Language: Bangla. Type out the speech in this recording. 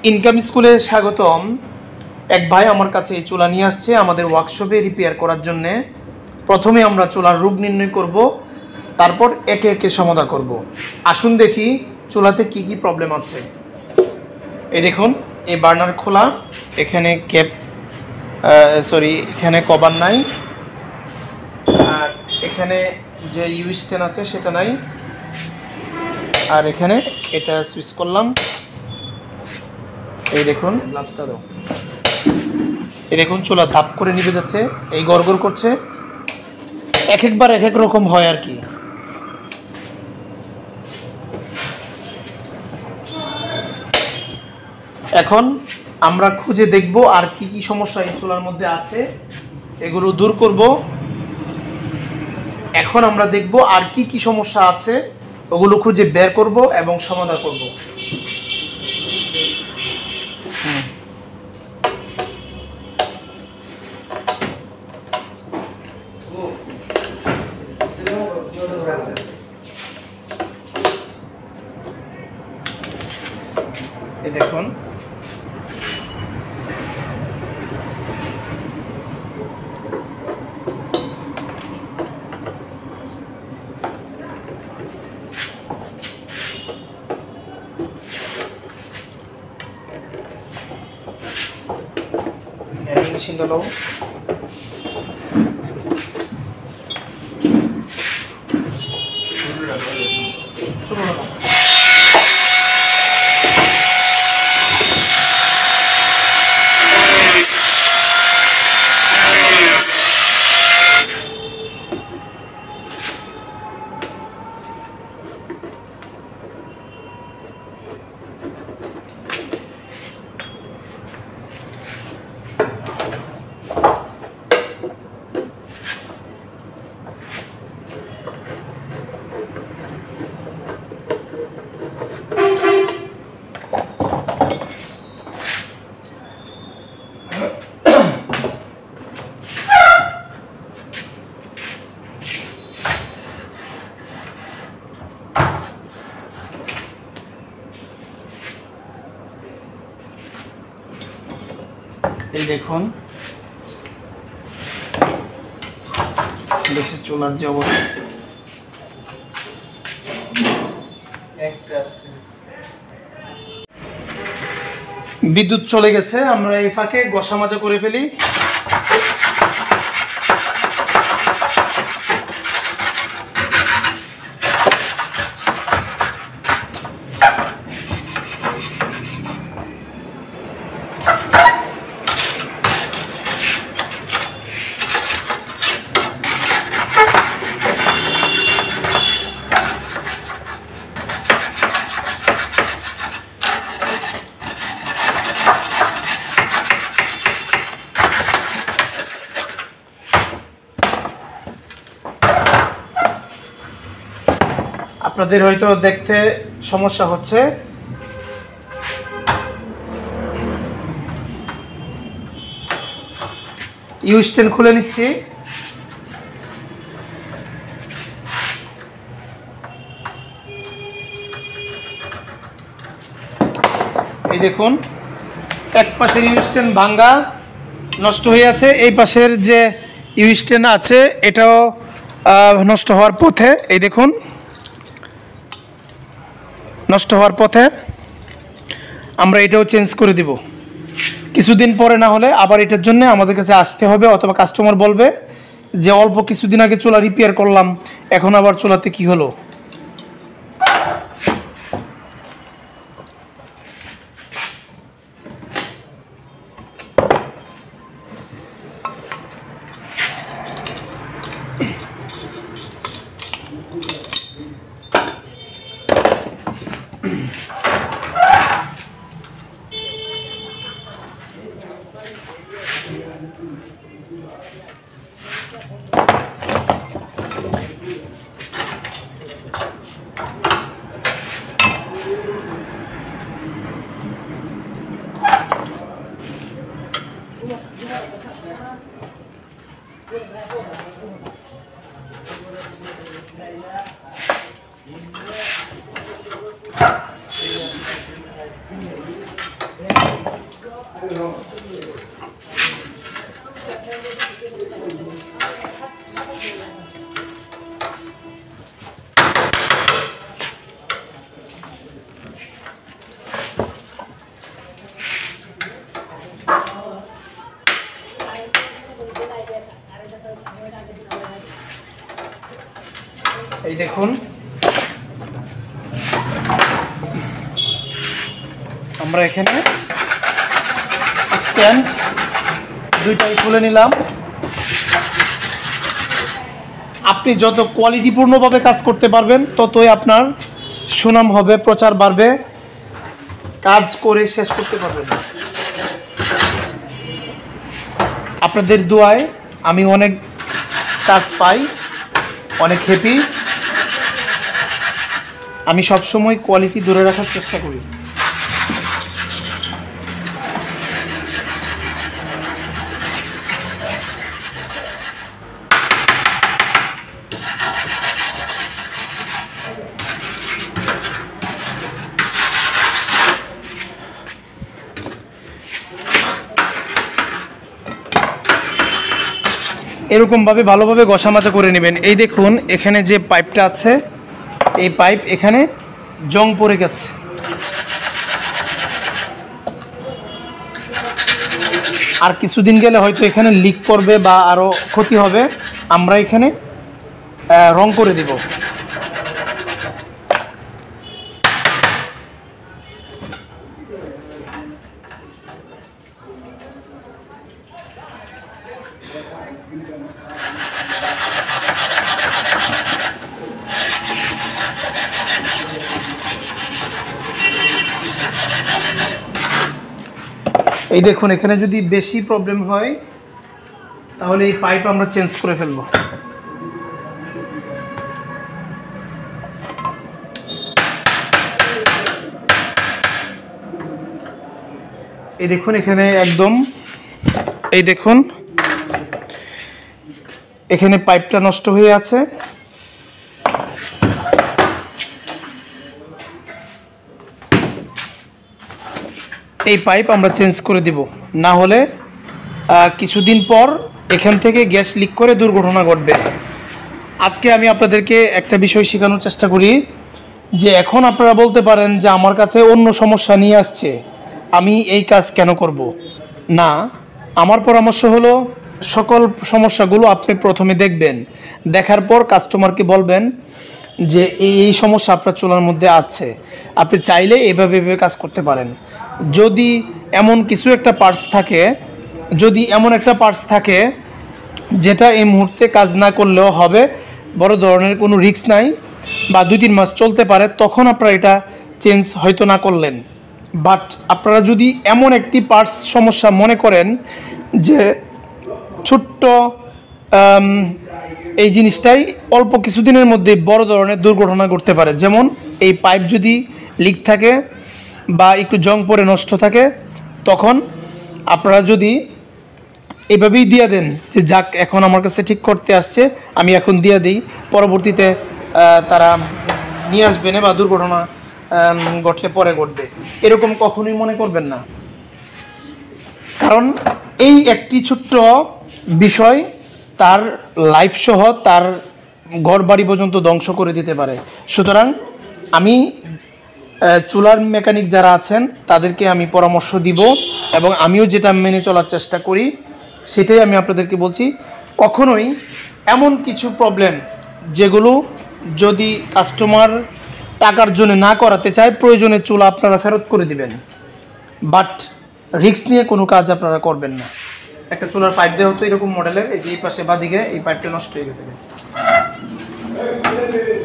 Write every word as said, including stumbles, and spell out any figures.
ইনকাম স্কুলে স্বাগতম। এক ভাই আমার কাছে এই চুলা নিয়ে আসছে আমাদের ওয়ার্কশপে রিপেয়ার করার জন্যে। প্রথমে আমরা চুলার রোগ নির্ণয় করব, তারপর একে একে সমাধান করব। আসুন দেখি চুলাতে কি কি প্রবলেম আছে। এই দেখুন, এই বার্নার খোলা, এখানে ক্যাপ সরি এখানে কভার নাই, আর এখানে যে ইউ স্ট্যান্ড আছে সেটা নাই, আর এখানে এটা সুইচ করলাম। এই দেখুন গ্লাভসটা দাও। এই দেখুন চুলা ধাপ করে নিভে যাচ্ছে, এই গড়গড় করছে। এক একবার এক এক রকম হয় আর কি। এখন আমরা খুঁজে দেখব আর কি কি সমস্যা এই চুলার মধ্যে আছে, এগুলো দূর করব। এখন আমরা দেখব আর কি কি সমস্যা আছে, ওগুলো খুঁজে বের করব এবং সমাধান করব। এই দেখুন, মেশিন ডালো। চলো না এই দেখুন দেশের চুলার যে অবস্থা। বিদ্যুৎ চলে গেছে, আমরা এই ফাঁকে ঘষা মাজা করে ফেলি। আপনাদের হয়তো দেখতে সমস্যা হচ্ছে, ইউ স্ট্যান্ড খুলে নিচ্ছি। এই দেখুন, এক পাশের ইউ স্ট্যান্ড ভাঙ্গা নষ্ট হয়ে আছে, এই পাশের যে ইউ স্ট্যান্ড আছে এটাও নষ্ট হওয়ার পথে। এই দেখুন নষ্ট হওয়ার পথে, আমরা এটাও চেঞ্জ করে দিব কিছুদিন পরে। না হলে আবার এটার জন্য আমাদের কাছে আসতে হবে, অথবা কাস্টমার বলবে যে অল্প কিছুদিন আগে চুলা রিপেয়ার করলাম, এখন আবার চুলাতে কি হলো। এই দেখুন আমরা এখানে স্ট্যান্ড দুইটাই খুলে নিলাম। আপনি যত কোয়ালিটিপূর্ণভাবে কাজ করতে পারবেন ততই আপনার সুনাম হবে, প্রচার বাড়বে, কাজ করে শেষ করতে পারবেন। আপনাদের দোয়ায় আমি অনেক কাজ পাই, অনেক হ্যাপি। আমি সবসময় কোয়ালিটি ধরে রাখার চেষ্টা করি। এরকমভাবে ভালোভাবে ঘষা মাজা করে নেবেন। এই দেখুন এখানে যে পাইপটা আছে, এই পাইপ এখানে জং পড়ে গেছে। আর কিছুদিন গেলে হয়তো এখানে লিক করবে বা আরও ক্ষতি হবে। আমরা এখানে রং করে দিব। এই দেখুন এখানে যদি বেশি প্রবলেম হয় তাহলে এই পাইপ আমরা চেঞ্জ করে ফেলব। এই দেখুন এখানে একদম, এই দেখুন এখানে পাইপটা নষ্ট হয়ে আছে। এই পাইপ আমরা চেঞ্জ করে দিব, না হলে কিছুদিন পর এখান থেকে গ্যাস লিক করে দুর্ঘটনা ঘটবে। আজকে আমি আপনাদেরকে একটা বিষয় শেখানোর চেষ্টা করি যে এখন আপনারা বলতে পারেন যে আমার কাছে অন্য সমস্যা নিয়ে আসছে, আমি এই কাজ কেন করব না। আমার পরামর্শ হলো সকল সমস্যাগুলো আপনি প্রথমে দেখবেন, দেখার পর কাস্টমারকে বলবেন যে এই এই সমস্যা আপনার চুলার মধ্যে আছে, আপনি চাইলে এভাবে এভাবে কাজ করতে পারেন। যদি এমন কিছু একটা পার্টস থাকে, যদি এমন একটা পার্টস থাকে যেটা এই মুহূর্তে কাজ না করলেও হবে, বড় ধরনের কোনো রিস্ক নাই বা দুই তিন মাস চলতে পারে, তখন আপনারা এটা চেঞ্জ হয়তো না করলেন। বাট আপনারা যদি এমন একটি পার্টস সমস্যা মনে করেন যে ছোট্ট এই জিনিসটাই অল্প কিছুদিনের মধ্যে বড় ধরনের দুর্ঘটনা ঘটতে পারে, যেমন এই পাইপ যদি লিক থাকে বা একটু জং পড়ে নষ্ট থাকে, তখন আপনারা যদি এভাবেই দিয়ে দেন যে যাক এখন আমার কাছে ঠিক করতে আসছে, আমি এখন দিয়ে দিই, পরবর্তীতে তারা নিয়ে আসবে না বা দুর্ঘটনা ঘটলে পরে ঘটবে, এরকম কখনোই মনে করবেন না। কারণ এই একটি ছোট্ট বিষয় তার লাইফ সহ তার ঘর বাড়ি পর্যন্ত ধ্বংস করে দিতে পারে। সুতরাং আমি চুলার মেকানিক যারা আছেন তাদেরকে আমি পরামর্শ দিব এবং আমিও যেটা মেনে চলার চেষ্টা করি সেটাই আমি আপনাদেরকে বলছি। কখনোই এমন কিছু প্রবলেম যেগুলো যদি কাস্টমার টাকার জন্য না করাতে চায়, প্রয়োজনে চুলা আপনারা ফেরত করে দিবেন, বাট রিস্ক নিয়ে কোনো কাজ আপনারা করবেন না। একটা চুলার পাইপ দেওয়া হতো এরকম মডেলের, এই যে এই পাশে বাদিকে এই পাইপটা নষ্ট হয়ে গেছে।